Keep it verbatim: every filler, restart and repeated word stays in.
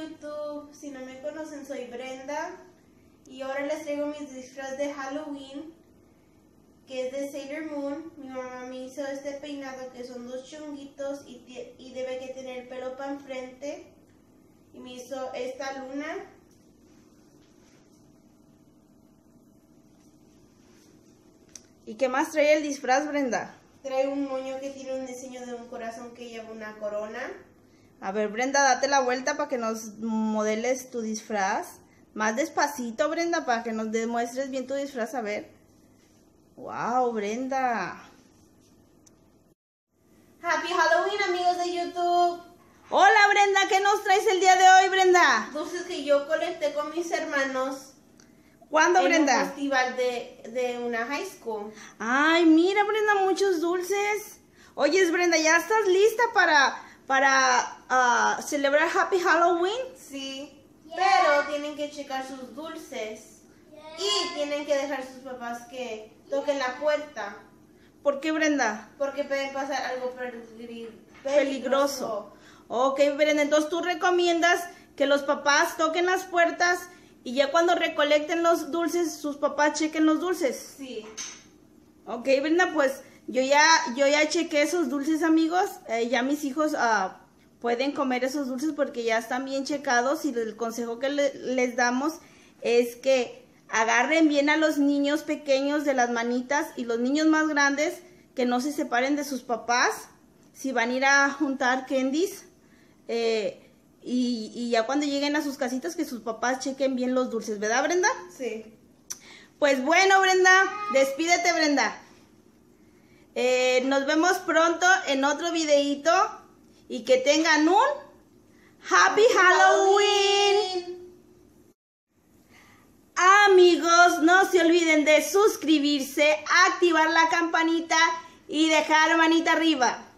YouTube, si no me conocen soy Brenda y ahora les traigo mis disfraz de Halloween, que es de Sailor Moon. Mi mamá me hizo este peinado que son dos chonguitos y, y debe que tener pelo para enfrente, y me hizo esta luna. ¿Y qué más trae el disfraz, Brenda? Trae un moño que tiene un diseño de un corazón que lleva una corona. A ver, Brenda, date la vuelta para que nos modeles tu disfraz. Más despacito, Brenda, para que nos demuestres bien tu disfraz, a ver. ¡Wow, Brenda! ¡Happy Halloween, amigos de YouTube! Hola, Brenda, ¿qué nos traes el día de hoy, Brenda? Dulces que yo colecté con mis hermanos. ¿Cuándo, en Brenda? un festival de, de una high school. Ay, mira, Brenda, muchos dulces. Oyes, Brenda, ¿ya estás lista para, para uh, celebrar Happy Halloween? Sí, yeah. Pero tienen que checar sus dulces. Yeah. Y tienen que dejar a sus papás que toquen la puerta. ¿Por qué, Brenda? Porque puede pasar algo peligroso. Peligroso. Ok, Brenda, entonces tú recomiendas que los papás toquen las puertas y ya cuando recolecten los dulces, sus papás chequen los dulces. Sí. Ok, Brenda, pues yo ya, yo ya chequé esos dulces, amigos. Eh, ya mis hijos uh, pueden comer esos dulces porque ya están bien checados, y el consejo que le, les damos es que agarren bien a los niños pequeños de las manitas, y los niños más grandes que no se separen de sus papás si van a ir a juntar candies. Eh, Y, y ya cuando lleguen a sus casitas, que sus papás chequen bien los dulces, ¿verdad, Brenda? Sí. Pues bueno, Brenda, despídete, Brenda. Eh, nos vemos pronto en otro videíto, y que tengan un Happy Halloween. Amigos, no se olviden de suscribirse, activar la campanita y dejar manita arriba.